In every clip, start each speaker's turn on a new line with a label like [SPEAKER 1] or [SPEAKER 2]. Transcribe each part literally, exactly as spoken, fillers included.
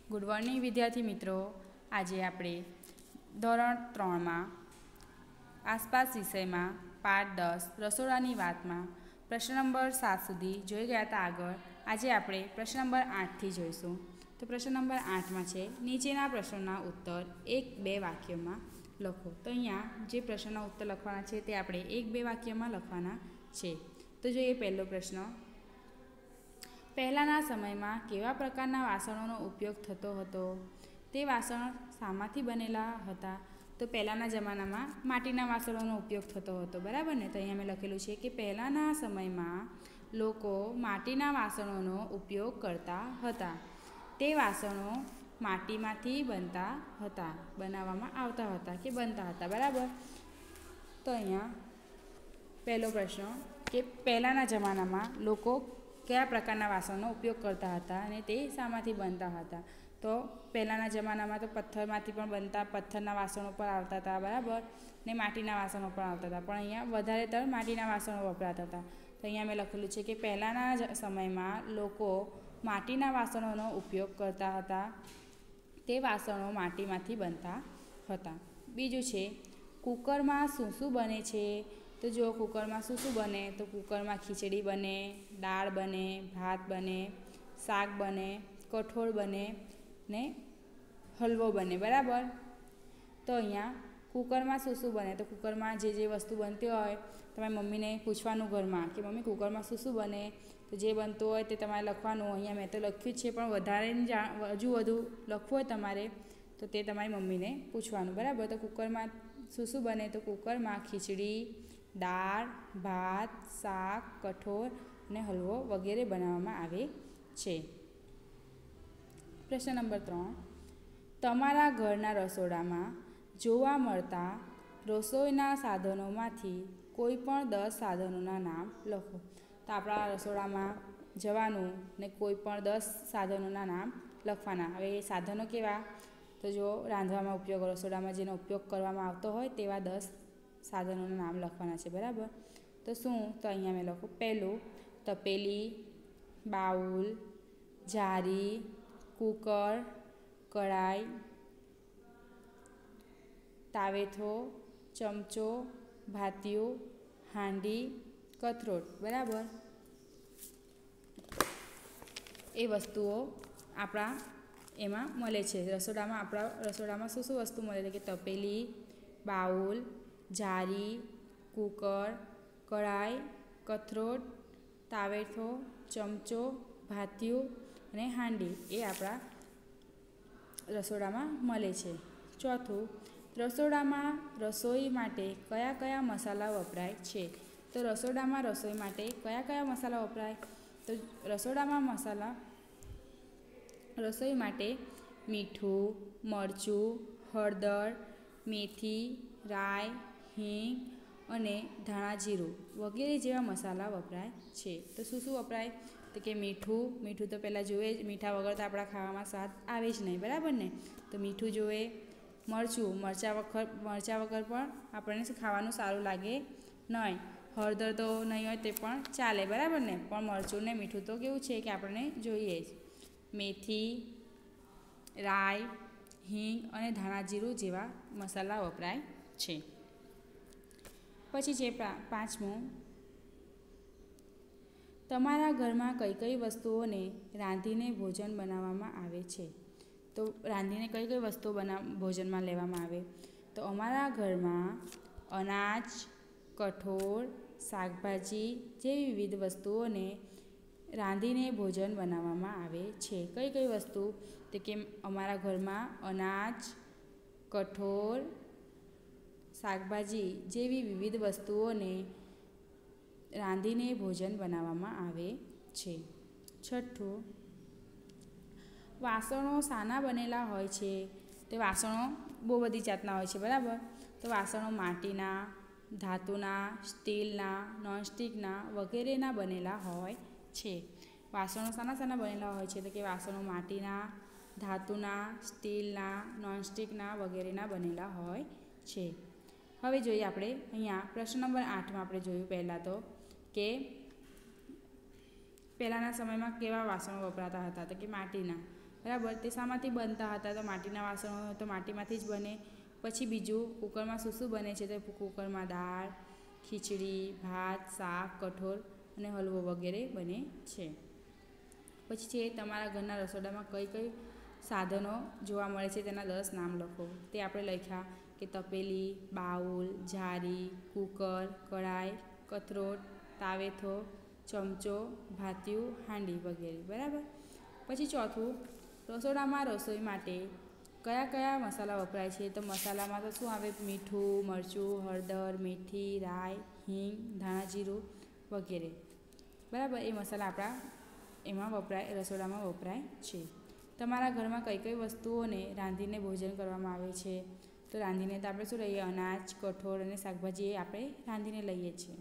[SPEAKER 1] Good morning વિદ્યાર્થી મિત્રો। આજે આપણે ધોરણ ત્રણમાં આસપાસ વિષયમાં પાઠ દસ રસોડાની વાતમાં પ્રશ્ન નંબર સાત સુધી જોઈ ગયા હતા આગળ। આજે આપણે પ્રશ્ન નંબર આઠથી જોઈશું। તો પ્રશ્ન નંબર આઠમાં છે નીચેના પ્રશ્નોના ઉત્તર એક બે વાક્યોમાં લખો। તો અહીંયા જે પ્રશ્નના ઉત્તર લખવાના છે તે આપણે એક બે વાક્યમાં લખવાના છે। તો જોઈએ પહેલો પ્રશ્ન, પહેલાંના સમયમાં કેવા પ્રકારના વાસણોનો ઉપયોગ થતો હતો? તે વાસણો શામાંથી બનેલા હતા? તો પહેલાંના જમાનામાં માટીના વાસણોનો ઉપયોગ થતો હતો, બરાબર ને? તો અહીંયા મેં લખેલું છે કે પહેલાંના સમયમાં લોકો માટીના વાસણોનો ઉપયોગ કરતા હતા। તે વાસણો માટીમાંથી બનતા હતા, બનાવવામાં આવતા હતા કે બનતા હતા, બરાબર? તો અહીંયા પહેલો પ્રશ્ન કે પહેલાંના જમાનામાં લોકો કયા પ્રકારના વાસણનો ઉપયોગ કરતા હતા અને તે શામાંથી બનતા હતા? તો પહેલાંના જમાનામાં તો પથ્થરમાંથી પણ બનતા, પથ્થરના વાસણો પણ આવતા હતા, બરાબર, ને માટીના વાસણો પણ આવતા હતા, પણ અહીંયા વધારેતર માટીના વાસણો વપરાતા હતા। તો અહીંયા મેં લખેલું છે કે પહેલાંના સમયમાં લોકો માટીના વાસણોનો ઉપયોગ કરતા હતા, તે વાસણો માટીમાંથી બનતા હતા। બીજું છે કુકરમાં શું શું બને છે? તો જો કુકરમાં શું શું બને? તો કુકરમાં ખીચડી બને, દાળ બને, ભાત બને, શાક બને, કઠોળ બને ને હલવો બને, બરાબર? તો અહીંયા કુકરમાં શું શું બને? તો કુકરમાં જે જે વસ્તુ બનતી હોય તમારી મમ્મીને પૂછવાનું ઘરમાં કે મમ્મી કુકરમાં શું શું બને? તો જે બનતું હોય તે તમારે લખવાનું। અહીંયા મેં તો લખ્યું જ છે, પણ વધારે જા હજુ વધુ લખવું હોય તમારે તો તે તમારી મમ્મીને પૂછવાનું, બરાબર? તો કુકરમાં શું શું બને? તો કુકરમાં ખીચડી, દાળ, ભાત, શાક, કઠોળ અને હલવો વગેરે બનાવવામાં આવે છે। પ્રશ્ન નંબર ત્રણ, તમારા ઘરના રસોડામાં જોવા મળતા રસોઈના સાધનોમાંથી કોઈ પણ દસ સાધનોના નામ લખો। તો આપણા રસોડામાં જવાનું ને કોઈ પણ દસ સાધનોના નામ લખવાના। હવે એ સાધનો કેવા? તો જો રાંધવામાં ઉપયોગ, રસોડામાં જેનો ઉપયોગ કરવામાં આવતો હોય તેવા દસ સાધનોના નામ લખવાના છે, બરાબર? તો શું? તો અહીંયા મેં લખું પહેલું તપેલી, બાઉલ, જારી, કુકર, કઢાઈ, તાવેથો, ચમચો, ભાતિયું, હાંડી, કથરોટ, બરાબર? એ વસ્તુઓ આપણા એમાં મળે છે રસોડામાં। આપણા રસોડામાં શું શું વસ્તુ મળે છે કે તપેલી, બાઉલ, જારી, કુકર, કઢાઈ, કથરોટ, તાવેથો, ચમચો, ભાતિયું અને હાંડી એ આપણા રસોડામાં મળે છે। ચોથું, રસોડામાં રસોઈ માટે કયા કયા મસાલા વપરાય છે? તો રસોડામાં રસોઈ માટે કયા કયા મસાલા વપરાય? તો રસોડામાં મસાલા રસોઈ માટે મીઠું, મરચું, હળદર, મેથી, રાઈ, હિંગ અને ધાણા જીરું વગેરે જેવા મસાલા વપરાય છે। તો શું શું વપરાય? તો કે મીઠું, મીઠું તો પહેલાં જોઈએ જ, મીઠા વગર તો આપણા ખાવામાં સ્વાદ આવે જ નહીં, બરાબર ને? તો મીઠું જોઈએ। મરચું, મરચાં વગર મરચાં વગર પણ આપણને ખાવાનું સારું લાગે નહીં। હળદર તો નહીં હોય તે પણ ચાલે, બરાબર ને? પણ મરચું ને મીઠું તો કેવું છે કે આપણને જોઈએ જ। મેથી, રાઈ, હિંગ અને ધાણા જીરું જેવા મસાલા વપરાય છે। પછી છે પાંચમું, તમારા ઘરમાં કઈ કઈ વસ્તુઓને રાંધીને ભોજન બનાવવામાં આવે છે? તો રાંધીને કઈ કઈ વસ્તુઓ બના ભોજનમાં લેવામાં આવે? તો અમારા ઘરમાં અનાજ, કઠોળ, શાકભાજી જેવી વિવિધ વસ્તુઓને રાંધીને ભોજન બનાવવામાં આવે છે। કઈ કઈ વસ્તુ? તો કે અમારા ઘરમાં અનાજ, કઠોળ, શાકભાજી જેવી વિવિધ વસ્તુઓને રાંધીને ભોજન બનાવવામાં આવે છે। છઠ્ઠું, વાસણો શાના બનેલા હોય છે? તે વાસણો બહુ બધી જાતના હોય છે, બરાબર? તો વાસણો માટીના, ધાતુના, સ્ટીલના, નોનસ્ટિકના વગેરેના બનેલા હોય છે। વાસણો શાના શાના બનેલા હોય છે? તો કે વાસણો માટીના, ધાતુના, સ્ટીલના, નોનસ્ટિકના વગેરેના બનેલા હોય છે। હવે જોઈએ આપણે અહીંયા પ્રશ્ન નંબર આઠમાં આપણે જોયું પહેલાં તો કે પહેલાંના સમયમાં કેવા વાસણો વપરાતા હતા? તો કે માટીના। બરાબર, તે શામાંથી બનતા હતા? તો માટીના વાસણો તો માટીમાંથી જ બને. પછી બીજું, કુકરમાં શું શું બને છે? તો કુકરમાં દાળ, ખીચડી, ભાત, શાક, કઠોળ અને હલવો વગેરે બને છે. પછી છે તમારા ઘરના રસોડામાં કઈ કઈ સાધનો જોવા મળે છે તેના દસ નામ લખો. તે આપણે લખ્યા કે તપેલી, બાઉલ, જારી, કુકર, કઢાઈ, કથરોટ, તાવેથો, ચમચો, ભાતિયું, હાંડી વગેરે. બરાબર. પછી ચોથું, રસોડામાં રસોઈ માટે કયા કયા મસાલા વપરાય છે? તો મસાલામાં તો શું આવે? મીઠું, મરચું, હળદર, મેથી, રાઈ, હિંગ, ધાણા જીરું વગેરે. બરાબર, એ મસાલા આપણા એમાં વપરાય, રસોડામાં વપરાય છે. તમારા ઘરમાં કઈ કઈ વસ્તુઓને રાંધીને ભોજન કરવામાં આવે છે? તો રાંધીને તો આપણે શું લઈએ? અનાજ, કઠોળ અને શાકભાજી એ આપણે રાંધીને લઈએ છીએ.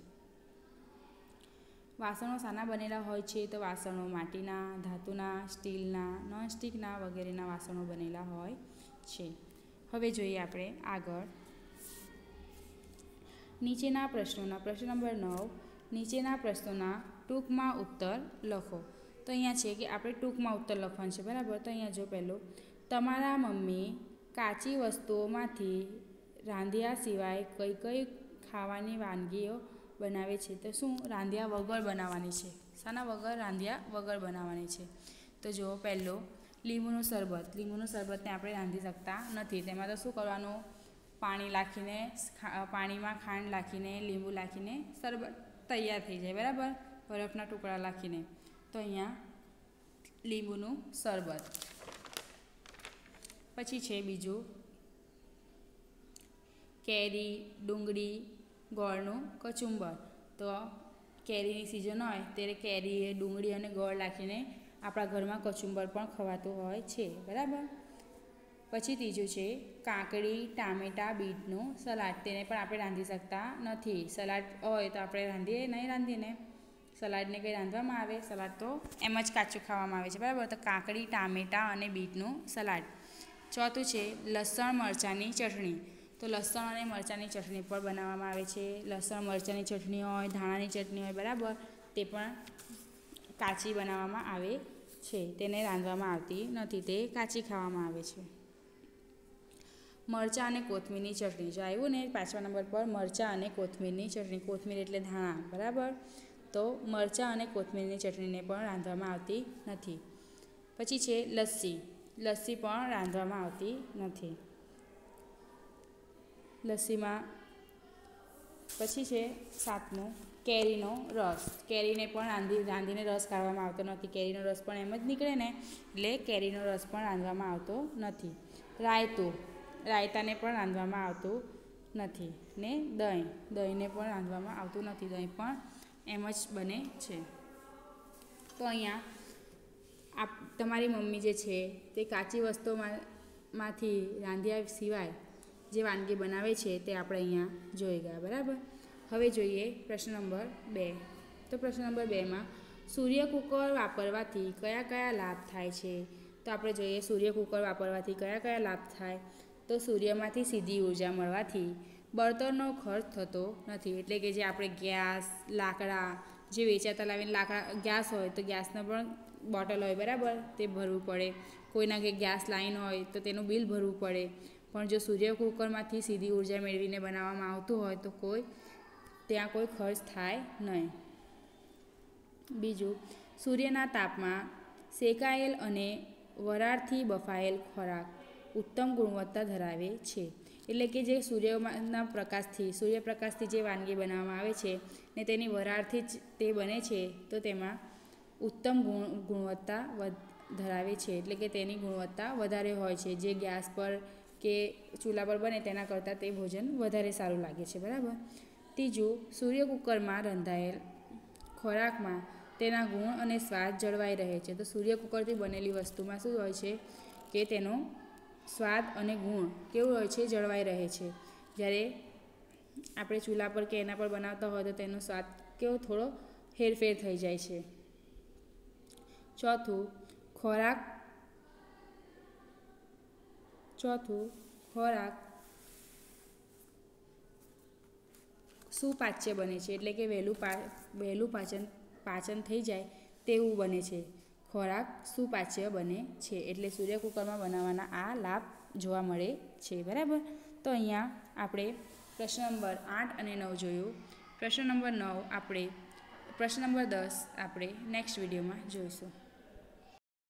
[SPEAKER 1] વાસણો શાના બનેલા હોય છે? તો વાસણો માટીના, ધાતુના, સ્ટીલના, નોનસ્ટિકના વગેરેના વાસણો બનેલા હોય છે. હવે જોઈએ આપણે આગળ નીચેના પ્રશ્નોના. પ્રશ્ન નંબર નવ, નીચેના પ્રશ્નોના ટૂંકમાં ઉત્તર લખો. તો અહીંયા છે કે આપણે ટૂંકમાં ઉત્તર લખવાનું છે. બરાબર. તો અહીંયા જો પહેલું, તમારા મમ્મી કાચી વસ્તુઓમાંથી રાંધ્યા સિવાય કઈ કઈ ખાવાની વાનગીઓ બનાવે છે? તો શું? રાંધ્યા વગર બનાવવાની છે. શાના વગર? રાંધ્યા વગર બનાવવાની છે. તો જો પહેલું, લીંબુનું શરબત. લીંબુનું શરબતને આપણે રાંધી શકતા નથી. તેમાં તો શું કરવાનું? પાણી નાખીને, પાણીમાં ખાંડ નાખીને, લીંબુ નાખીને શરબત તૈયાર થઈ જાય. બરાબર, બરફના ટુકડા નાખીને. તો અહીંયા લીંબુનું શરબત. પછી છે બીજું, કેરી, ડુંગળી, ગોળનું કચુંબર. તો કેરીની સિઝન હોય ત્યારે કેરી, ડુંગળી અને ગોળ નાખીને આપણા ઘરમાં કચુંબર પણ ખવાતું હોય છે. બરાબર. પછી ત્રીજું છે કાકડી, ટામેટાં, બીટનું સલાડ. તેને પણ આપણે રાંધી શકતા નથી. સલાડ હોય તો આપણે રાંધીએ? નહીં રાંધીએ ને. સલાડને કંઈ રાંધવામાં આવે? સલાડ તો એમ જ કાચું ખાવામાં આવે છે. બરાબર. તો કાકડી, ટામેટાં અને બીટનું સલાડ. ચોથું છે લસણ મરચાંની ચટણી. તો લસણ અને મરચાંની ચટણી પણ બનાવવામાં આવે છે. લસણ મરચાંની ચટણી હોય, ધાણાની ચટણી હોય, બરાબર, તે પણ કાચી બનાવવામાં આવે છે. તેને રાંધવામાં આવતી નથી, તે કાચી ખાવામાં આવે છે. મરચાં અને કોથમીરની ચટણી. જો આવ્યું ને પાંચમા નંબર પર, મરચાં અને કોથમીરની ચટણી. કોથમીર એટલે ધાણા. બરાબર. તો મરચાં અને કોથમીરની ચટણીને પણ રાંધવામાં આવતી નથી. પછી છે લસ્સી. લસ્સી પણ રાંધવામાં આવતી નથી. લસ્સીમાં પછી છે સાતમું, કેરીનો રસ. કેરીને પણ રાંધી રાંધીને રસ કાઢવામાં આવતો નથી. કેરીનો રસ પણ એમ જ નીકળે ને, એટલે કેરીનો રસ પણ રાંધવામાં આવતો નથી. રાયતું. રાયતાને પણ રાંધવામાં આવતું નથી. ને દહીં. દહીંને પણ રાંધવામાં આવતું નથી. દહીં પણ એમ જ બને છે. તો અહીંયા આપ તમારી મમ્મી જે છે તે કાચી વસ્તુઓમાંથી રાંધ્યા સિવાય જે વાનગી બનાવે છે તે આપણે અહીંયા જોઈ ગયા. બરાબર. હવે જોઈએ પ્રશ્ન નંબર બે. તો પ્રશ્ન નંબર બેમાં સૂર્ય કુકર વાપરવાથી કયા કયા લાભ થાય છે? તો આપણે જોઈએ સૂર્ય કુકર વાપરવાથી કયા કયા લાભ થાય? તો સૂર્યમાંથી સીધી ઉર્જા મળવાથી બળતણનો ખર્ચ થતો નથી. એટલે કે જે આપણે ગેસ, લાકડા જે વેચાતા લાવીને લાકડા ગેસ હોય તો ગેસનો પણ બોટલ હોય, બરાબર, તે ભરવું પડે. કોઈના કે ગેસ લાઈન હોય તો તેનું બિલ ભરવું પડે. પણ જો સૂર્ય કુકરમાંથી સીધી ઉર્જા મેળવીને બનાવવામાં આવતું હોય તો કોઈ ત્યાં કોઈ ખર્ચ થાય નહીં. બીજું, સૂર્યના તાપમાં શેકાયેલ અને વરાળથી બફાયેલ ખોરાક ઉત્તમ ગુણવત્તા ધરાવે છે. એટલે કે જે સૂર્યના પ્રકાશથી સૂર્યપ્રકાશથી જે વાનગી બનાવવામાં આવે છે ને તેની વરાળથી જ તે બને છે, તો તેમાં ઉત્તમ ગુણ ગુણવત્તા ધરાવે છે. એટલે કે તેની ગુણવત્તા વધારે હોય છે. જે ગેસ પર કે ચૂલા પર બને તેના કરતાં તે ભોજન વધારે સારું લાગે છે. બરાબર. ત્રીજું, સૂર્ય કુકરમાં રંધાયેલ ખોરાકમાં તેના ગુણ અને સ્વાદ જળવાઈ રહે છે. તો સૂર્ય કુકરથી બનેલી વસ્તુમાં શું હોય છે કે તેનો સ્વાદ અને ગુણ કેવું હોય છે? જળવાઈ રહે છે. જ્યારે આપણે ચૂલા પર કે એના પર બનાવતા હોય તો તેનો સ્વાદ કેવો થોડો હેરફેર થઈ જાય છે. ચોથું, ખોરાક ચોથું ખોરાક સુપાચ્ય બને છે. એટલે કે વહેલું પા વહેલું પાચન પાચન થઈ જાય તેવું બને છે. ખોરાક સુપાચ્ય બને છે. એટલે સૂર્ય કુકરમાં બનાવવાના આ લાભ જોવા મળે છે. બરાબર. તો અહીંયા આપણે પ્રશ્ન નંબર આઠ અને નવ જોયું. પ્રશ્ન નંબર નવ આપણે પ્રશ્ન નંબર દસ આપણે નેક્સ્ટ વિડીયોમાં જોઈશું.